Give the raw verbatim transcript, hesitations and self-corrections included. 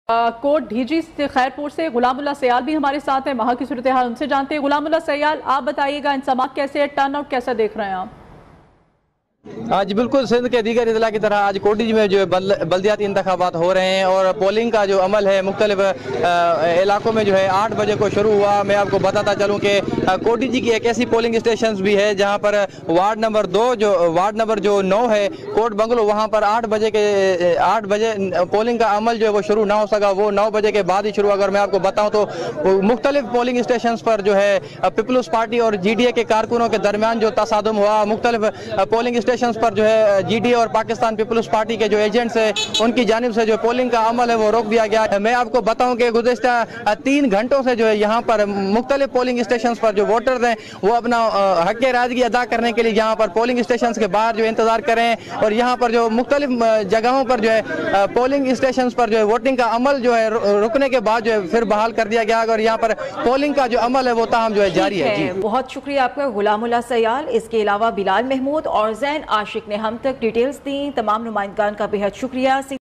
کوٹ ڈھیجی خیرپور سے غلام اللہ سیال بھی ہمارے ساتھ ہیں، وہاں کی صورتحال ان سے جانتے ہیں۔ غلام اللہ سیال، آپ بتائیے گا انضمامات کیسے ہے، ٹرن آؤٹ کیسا دیکھ رہے ہیں آپ؟ آج بالکل سندھ کے دیگر اضلاع کی طرح آج کوٹی میں جو بلدیاتی انتخابات ہو رہے ہیں اور پولنگ کا جو عمل ہے مختلف علاقوں میں جو ہے آٹھ بجے کو شروع ہوا۔ میں آپ کو بتاتا چلوں کہ کوٹی جی کی ایک ایسی پولنگ اسٹیشنز بھی ہے جہاں پر وارڈ نمبر دو جو وارڈ نمبر جو نو ہے کوٹ بنگلو، وہاں پر آٹھ بجے کے آٹھ بجے پولنگ کا عمل جو ہے وہ شروع نہ ہو سکا، وہ نو بجے کے بعد ہی شروع۔ اگر میں آپ کو بتاؤں تو مختلف پولنگ اسٹیشنز پر جو ہے پیپلز پارٹی اور جی ڈی اے کے کارکنوں کے درمیان جو تصادم ہوا، مختلف پولنگ اسٹیشن پر جو ہے جی ڈی اے اور پاکستان پیپلز پارٹی کے جو ایجنٹس ہیں ان کی جانب سے جو پولنگ کا عمل ہے وہ روک دیا گیا ہے۔ میں آپ کو بتاؤں کہ گزشتہ تین گھنٹوں سے جو ہے یہاں پر مختلف پولنگ اسٹیشنز پر جو ووٹرز ہیں وہ اپنا حق رائیدگی ادا کرنے کے لیے یہاں پر پولنگ اسٹیشنز کے باہر جو انتظار کریں، اور یہاں پر جو مختلف جگہوں پر جو ہے پولنگ اسٹیشنز پر جو ہے ووٹنگ کا عمل جو ہے رکنے کے بعد جو ہے پھر بحال کر دیا گیا، اور یہاں پر پولنگ کا جو عمل ہے وہ تاہم جو ہے جاری ہے۔ جی بہت شکریہ آپ کا غلام اللہ سیال۔ اس کے علاوہ بلال محمود اور زین عاشق نے ہم تک ڈیٹیلز دیں۔ تمام نمائندگان کا بہت شکریہ۔